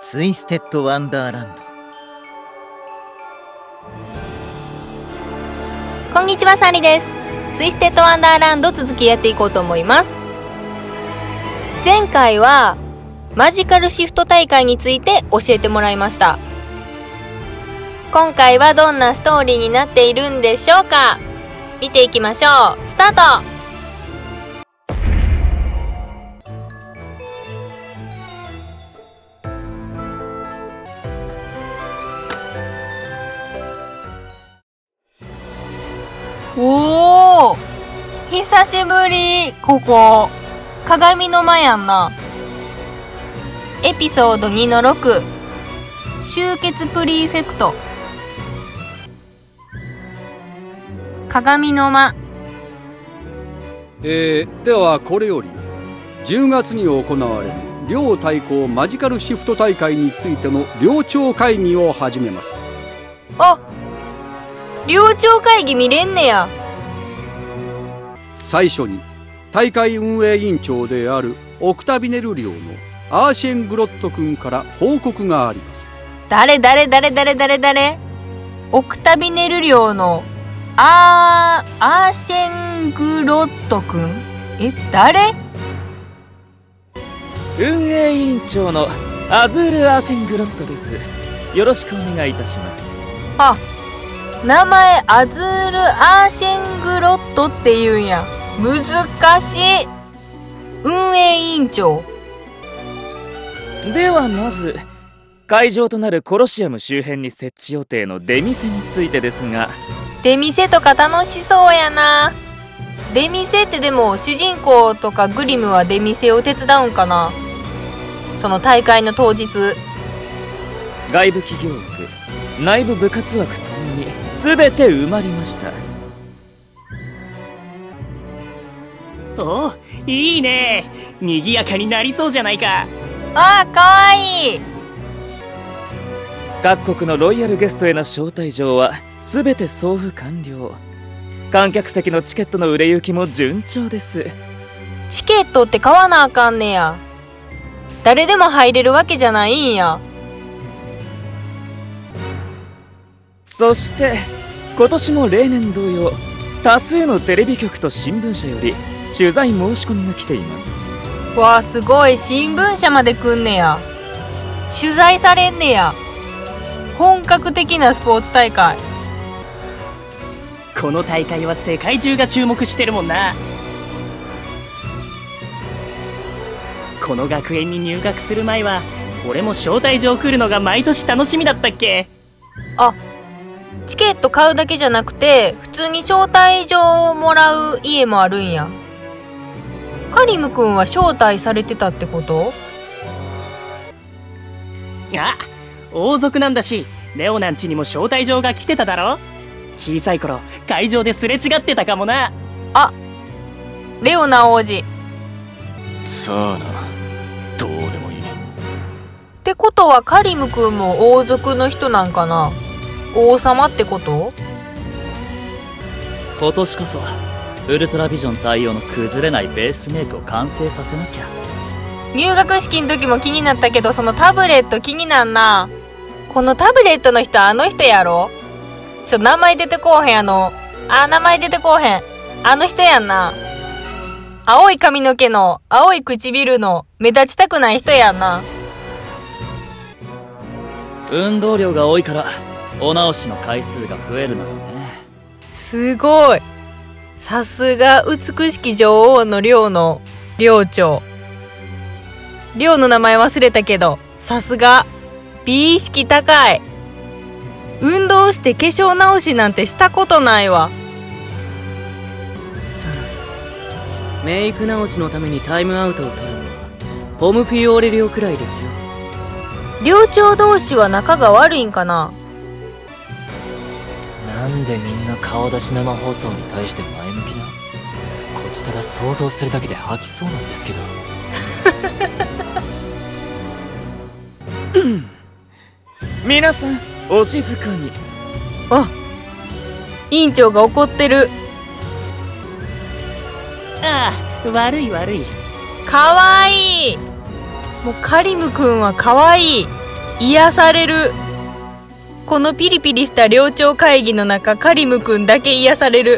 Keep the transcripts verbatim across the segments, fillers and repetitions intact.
ツイステッドワンダーランド。 こんにちは、サリです。ツイステッドワンダーランド続きやっていこうと思います。前回はマジカルシフト大会について教えてもらいました。今回はどんなストーリーになっているんでしょうか。見ていきましょう。スタート。おー、久しぶり。ここ鏡の間やんな。エピソードにのろく、集結プリフェクト。鏡の間。 えー、ではこれよりじゅうがつに行われる両対抗マジカルシフト大会についての寮長会議を始めます。 あ、寮長会議見れんねや。 最初に大会運営委員長であるオクタビネル寮のアーシェン・グロット君から報告があります。 誰誰誰誰誰誰オクタビネル寮のアー、アーシェン・グロット君。え、誰？ 運営委員長のアズール・アーシェン・グロットです。よろしくお願いいたします。 あ、名前アズール・アーシェン・グロットって言うんや。難しい。運営委員長。 ではまず会場となるコロシアム周辺に設置予定の出店についてですが。 出店とか楽しそうやな。出店ってでも主人公とかグリムは出店を手伝うんかな。その大会の当日。 外部企業枠、内部部活枠ともに全て埋まりました。 おお、いいね。賑やかになりそうじゃないか。 あー、かわいい。 各国のロイヤルゲストへの招待状は全て送付完了。観客席のチケットの売れ行きも順調です。 チケットって買わなあかんねや。誰でも入れるわけじゃないんや。 そして今年も例年同様、多数のテレビ局と新聞社より取材申し込みが来ています。 わあ、すごい。新聞社まで来んねや。取材されんねや。本格的なスポーツ大会。 この大会は世界中が注目してるもんな。この学園に入学する前は俺も招待状来るのが毎年楽しみだったっけ。 あ、チケット買うだけじゃなくて普通に招待状をもらう家もあるんや。カリムくんは招待されてたってこと？ あ、王族なんだしレオナん家にも招待状が来てただろ。小さい頃会場ですれ違ってたかもな。 あ、レオナ王子。 さあな、どうでもいい。 ってことはカリムくんも王族の人なんかな。王様ってこと？ 今年こそウルトラビジョン対応の崩れないベースメイクを完成させなきゃ。 入学式の時も気になったけど、そのタブレット気になんな。このタブレットの人あの人やろ。ちょ、名前出てこうへん。あのあ名前出てこうへん。あの人やんな。青い髪の毛の青い唇の目立ちたくない人やんな。 運動量が多いからお直しの回数が増えるのよね。 すごい。さすが美しき女王の寮の寮長。寮の名前忘れたけど、さすが美意識高い。運動して化粧直しなんてしたことないわ。 メイク直しのためにタイムアウトを取るのはポムフィオーレ寮くらいですよ。 寮長同士は仲が悪いんかな。 なんでみんな顔出し生放送に対して前向きな。こちとら想像するだけで吐きそうなんですけど。 皆さんお静かに。 あ、委員長が怒ってる。 ああ、悪い悪い。 かわいい。もうカリムくんはかわいい。 癒される。このピリピリした寮長会議の中、カリムくんだけ癒される。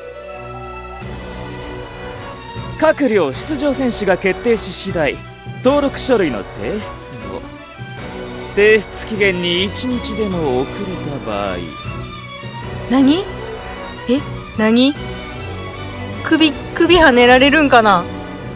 各寮出場選手が決定し次第登録書類の提出を。提出期限にいちにちでも遅れた場合。 何？え、何？首、首跳ねられるんかな？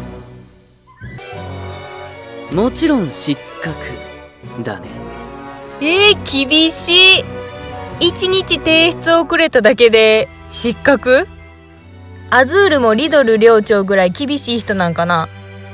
もちろん失格だね。 えー、厳しい。一日提出遅れただけで失格？アズールもリドル寮長ぐらい厳しい人なんかな？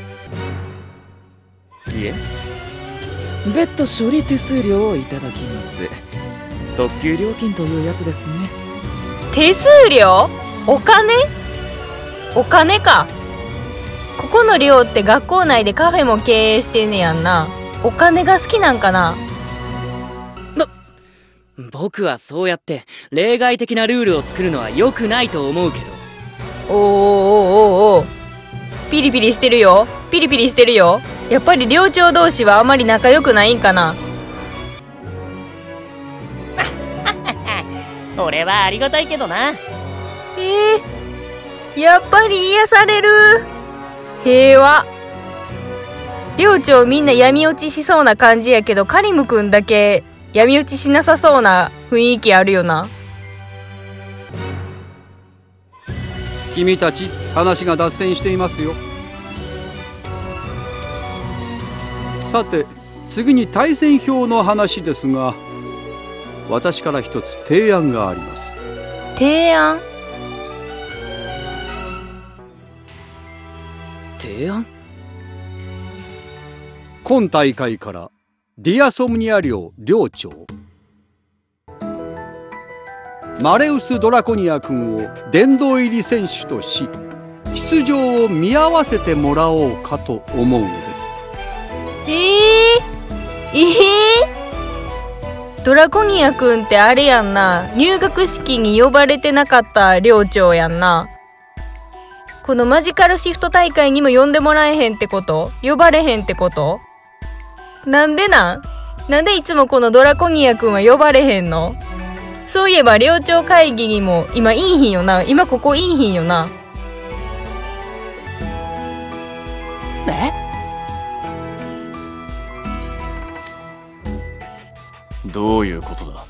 いえ、別途処理手数料をいただきます。特急料金というやつですね。 手数料？お金？お金か。ここの寮って学校内でカフェも経営してんねやんな。お金が好きなんかな？ 僕はそうやって例外的なルールを作るのは良くないと思うけど。 おーおーおーおー、ピリピリしてるよ。ピリピリしてるよ。やっぱり寮長同士はあまり仲良くないんかな？ 俺はありがたいけどな。 えー、やっぱり癒される。平和。寮長みんな闇落ちしそうな感じやけど、カリムくんだけ闇落ちしなさそうな雰囲気あるよな。 君たち、話が脱線していますよ。さて、次に対戦表の話ですが、私から一つ提案があります。 提案？ 提案？ 今大会からディアソムニア寮寮長マレウス・ドラコニア君を殿堂入り選手とし、出場を見合わせてもらおうかと思うのです。 えー、えー、ドラコニアくんってあれやんな。入学式に呼ばれてなかった寮長やんな。このマジカルシフト大会にも呼んでもらえへんってこと？呼ばれへんってこと？なんでなん？なんでいつもこのドラコニアくんは呼ばれへんの？そういえば寮長会議にも今いいひんよな。今ここいいひんよな。 え？ どういうことだ？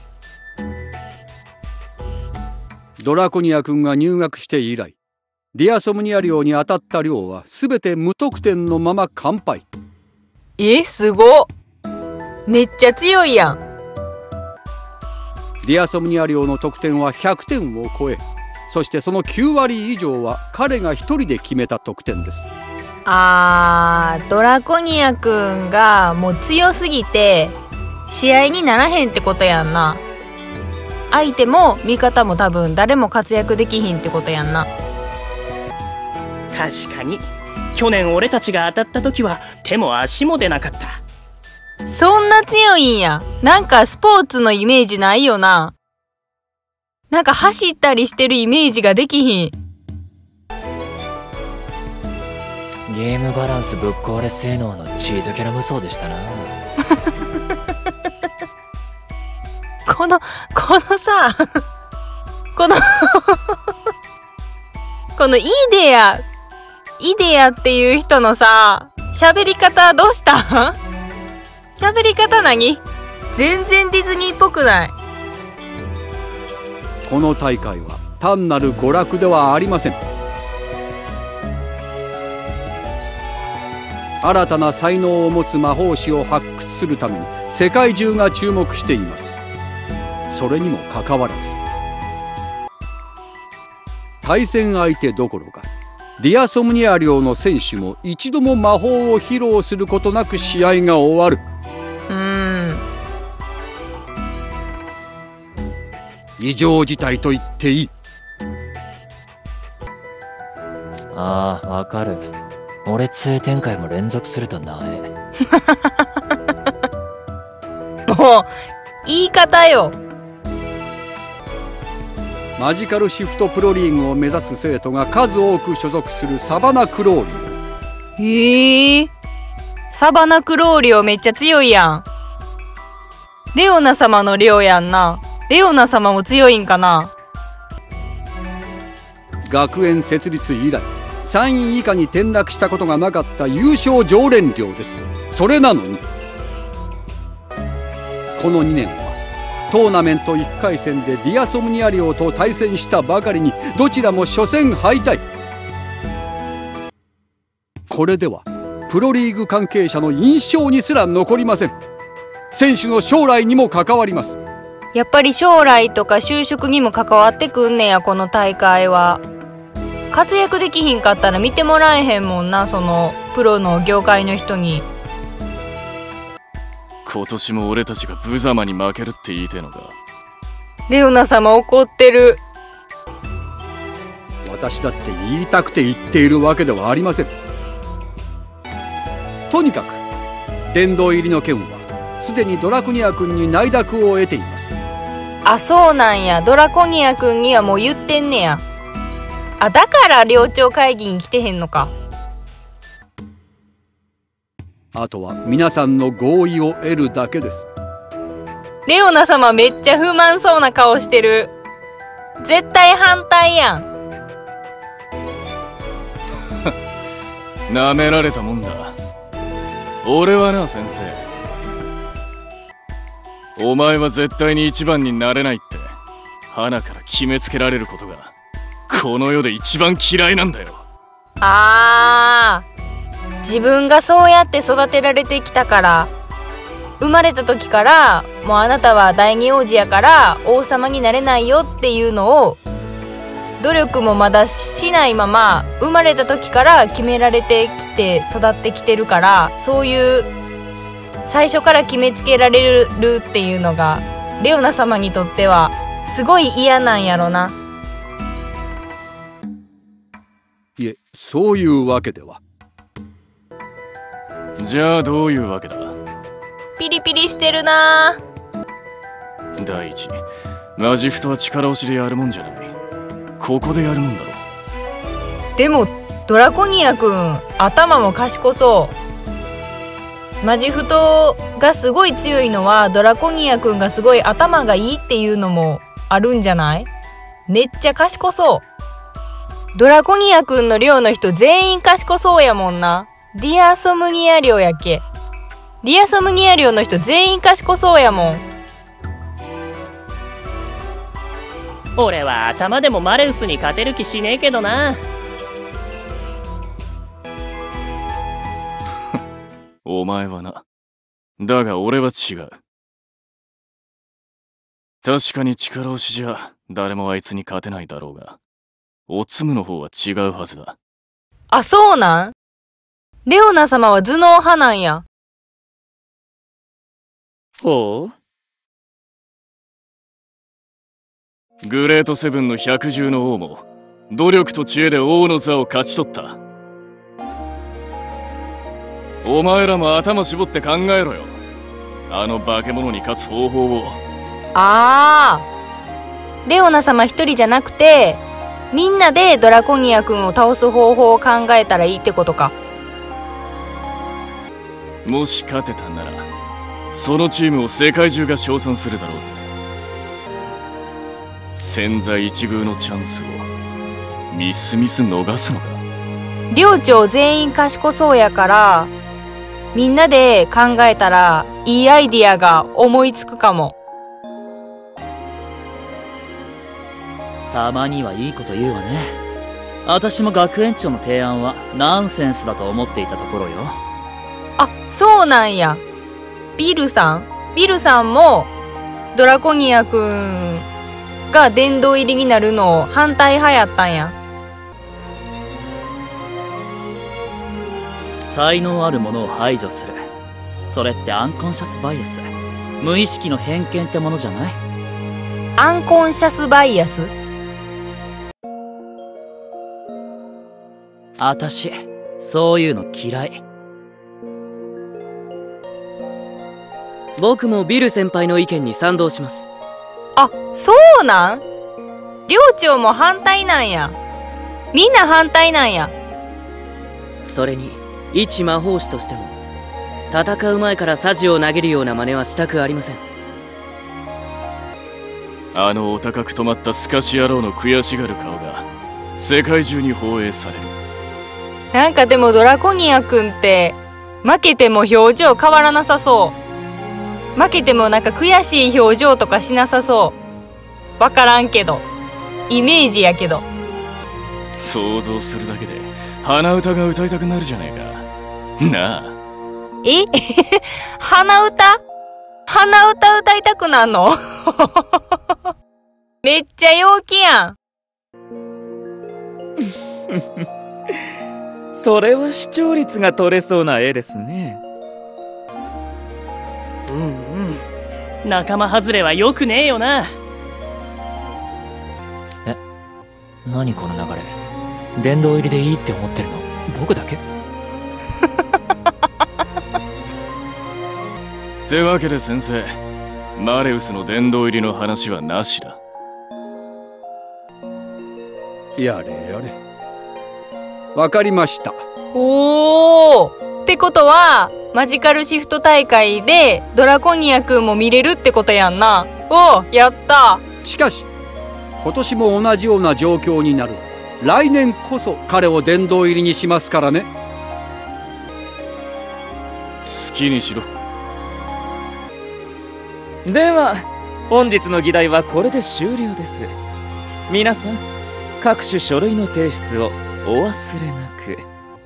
ドラコニア君が入学して以来、ディアソムニア寮に当たった寮はすべて無得点のまま完敗。 え、すごっ。めっちゃ強いやん。 ディアソムニア寮の得点はひゃくてんを超え、そしてそのきゅうわり以上は彼が一人で決めた得点です。 あー、ドラコニアくんがもう強すぎて試合にならへんってことやんな。相手も味方も多分誰も活躍できひんってことやんな。 確かに去年俺たちが当たった時は手も足も出なかった。 そんな強いんや。なんかスポーツのイメージないよな。なんか走ったりしてるイメージができひん。 ゲームバランスぶっ壊れ性能のチートキャラ無双でしたな。 このこのさこのこのイデアイデアっていう人のさ喋り方どうした喋り方何？全然ディズニーっぽくない。 この大会は単なる娯楽ではありません。新たな才能を持つ魔法師を発掘するために世界中が注目しています。それにもかかわらず、対戦相手どころかディアソムニア寮の選手も一度も魔法を披露することなく試合が終わる。 うーん、 異常事態と言っていい。 ああ、わかる。俺通展開も連続するとなえ。 もう言い方よ。 マジカルシフトプロリーグを目指す生徒が数多く所属するサバナクローリオ。 へえ、サバナクローリオめっちゃ強いやん。 レオナ様の寮やんな。レオナ様も強いんかな。 学園設立以来さんい以下に転落したことがなかった優勝常連寮です。それなのにこのにねんはトーナメントいっかい戦でディアソムニア寮と対戦したばかりにどちらも初戦敗退。これではプロリーグ関係者の印象にすら残りません。選手の将来にも関わります。 やっぱり将来とか就職にも関わってくんねや、この大会は。活躍できひんかったら見てもらえへんもんな、そのプロの業界の人に。 今年も俺たちが無様に負けるって言いてえのか。 レオナ様怒ってる。 私だって言いたくて言っているわけではありません。とにかく殿堂入りの件はすでにドラコニア君に内諾を得ています。 あ、そうなんや。ドラコニア君にはもう言ってんねや。あ、だから寮長会議に来てへんのか。 あとは皆さんの合意を得るだけです。 レオナ様めっちゃ不満そうな顔してる。絶対反対やん。 なめられたもんだ。俺はな、先生、お前は絶対に一番になれないって花から決めつけられることがこの世で一番嫌いなんだよ。 あー、自分がそうやって育てられてきたから、生まれた時からもうあなたは第二王子やから王様になれないよっていうのを努力もまだしないまま生まれた時から決められてきて育ってきてるから、そういう最初から決めつけられるっていうのがレオナ様にとってはすごい嫌なんやろな。 いえ、そういうわけでは。 じゃあどういうわけだ。 ピリピリしてるな。 第一、マジフトは力押しでやるもんじゃない。ここでやるもんだろ。 でもドラコニアくん頭も賢そう。マジフトがすごい強いのはドラコニアくんがすごい頭がいいっていうのもあるんじゃない？めっちゃ賢そう。ドラコニアくんの寮の人全員賢そうやもんな。ディアソムニア寮やっけ。ディアソムニア寮の人全員賢そうやもん。 俺は頭でもマレウスに勝てる気しねえけどな。 お前はな。だが俺は違う。確かに力押しじゃ誰もあいつに勝てないだろうが、おつむの方は違うはずだ。 あ、そうなん？レオナ様は頭脳派なんや。 ほう。 グレートセブンの百獣の王も努力と知恵で王の座を勝ち取った。お前らも頭絞って考えろよ。あの化け物に勝つ方法を。 ああ、レオナ様一人じゃなくてみんなでドラコニア君を倒す方法を考えたらいいってことか。 もし勝てたならそのチームを世界中が称賛するだろうぜ。千載一遇のチャンスをミスミス逃すのか。 寮長全員賢そうやからみんなで考えたらいいアイディアが思いつくかも。 たまにはいいこと言うわね。私も学園長の提案はナンセンスだと思っていたところよ。 あ、そうなんや。ビルさんビルさんもドラコニアくんが殿堂入りになるの反対派やったんや。 才能あるものを排除する。それってアンコンシャスバイアス、無意識の偏見ってものじゃない？ アンコンシャスバイアス？ あたしそういうの嫌い。僕もビル先輩の意見に賛同します。 あ、そうなん？寮長も反対なんや。みんな反対なんや。 それに一魔法師としても戦う前からサジを投げるような真似はしたくありません。 あのお高く止まったスカシ野郎の悔しがる顔が世界中に放映される。 なんかでもドラコニアくんって負けても表情変わらなさそう。負けてもなんか悔しい表情とかしなさそう。わからんけど、イメージやけど。 想像するだけで鼻歌が歌いたくなるじゃねえか。なあ。 え鼻歌鼻歌歌いたくなんのめっちゃ陽気やん。 それは視聴率が取れそうな絵ですね。 うんうん。仲間外れはよくねえよな。 え、何この流れ。殿堂入りでいいって思ってるの僕だけ？ ってわけで先生、マレウスの殿堂入りの話はなしだ。 やれやれ。わかりました。 おーってことはマジカルシフト大会でドラコニアくんも見れるってことやんな。おー、やった。 しかし今年も同じような状況になる。来年こそ彼を殿堂入りにしますからね。 好きにしろ。 では本日の議題はこれで終了です。皆さん各種書類の提出をお忘れなく。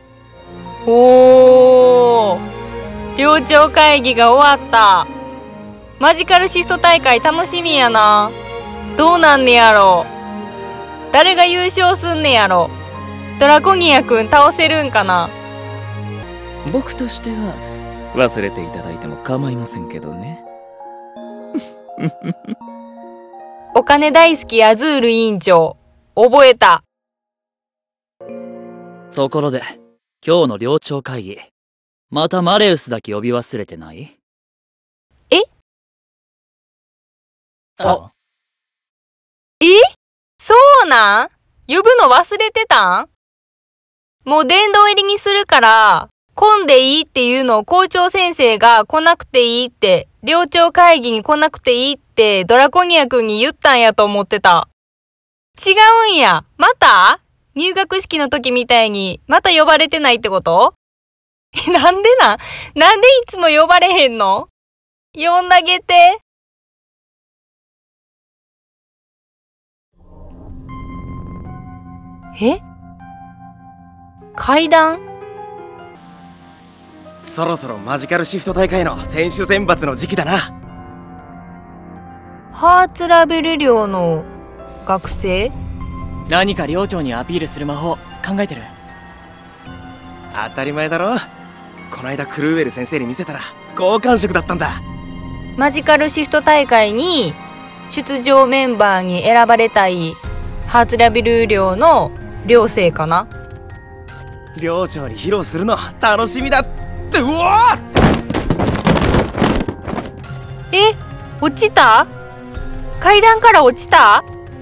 おー、寮長会議が終わった。マジカルシフト大会楽しみやな。どうなんねやろ。誰が優勝すんねやろ。ドラコニアくん倒せるんかな。 僕としては忘れていただいても構いませんけどね。 お金大好きアズール委員長、覚えた。 ところで今日の寮長会議、またマレウスだけ呼び忘れてない？ え？ あ、 え？そうなん？呼ぶの忘れてたん？もう殿堂入りにするから来んでいいっていうのを校長先生が来なくていいって、寮長会議に来なくていいってドラコニアくんに言ったんやと思ってた。違うんや。また？入学式の時みたいにまた呼ばれてないってこと？え、なんでなん？なんでいつも呼ばれへんの？呼んだげて。え？階段？ そろそろマジカルシフト大会の選手選抜の時期だな。 ハーツラベル寮の学生？ 何か寮長にアピールする魔法考えてる？ 当たり前だろ。こないだクルーエル先生に見せたら好感触だったんだ。 マジカルシフト大会に出場メンバーに選ばれたいハーツラベル寮の寮生かな。 寮長に披露するの楽しみだって。うわっ！ え、落ちた？階段から落ちた？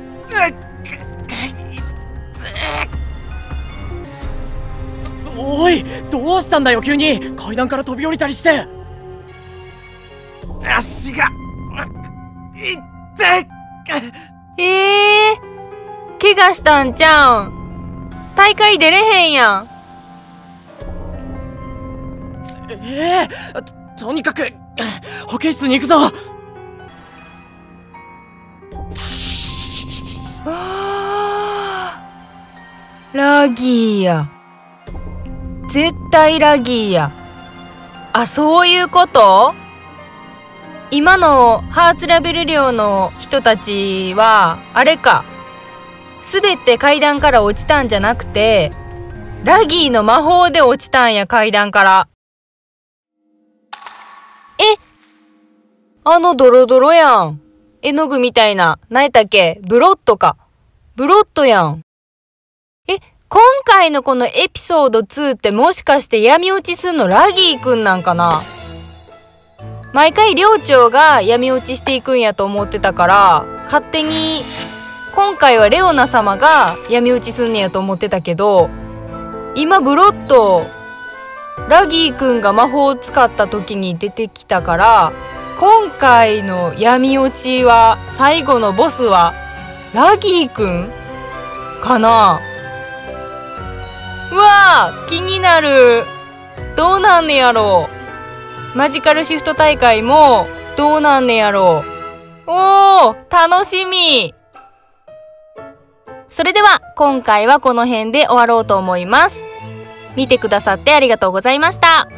おい、どうしたんだよ急に階段から飛び降りたりして。 足がいってっ。 えー、怪我したんちゃうん？大会出れへんやん。 ええー、と、とにかく保健室に行くぞ。 ラギーや。絶対ラギーや。あ、そういうこと？今のハーツラベル寮の人たちはあれか、すべて階段から落ちたんじゃなくてラギーの魔法で落ちたんや。階段から。え、あのドロドロやん。絵の具みたいな、何やったっけ？ブロットか。ブロットやん。え、今回のこのエピソードツーってもしかして闇落ちすんのラギーくんなんかな？毎回寮長が闇落ちしていくんやと思ってたから、勝手に今回はレオナ様が闇落ちすんねやと思ってたけど、今ブロットラギーくんが魔法を使った時に出てきたから、 今回の闇落ちは、最後のボスはラギーくんかな。うわー、気になる。どうなんねやろう。マジカルシフト大会もどうなんねやろう。おー、楽しみ。それでは今回はこの辺で終わろうと思います。見てくださってありがとうございました。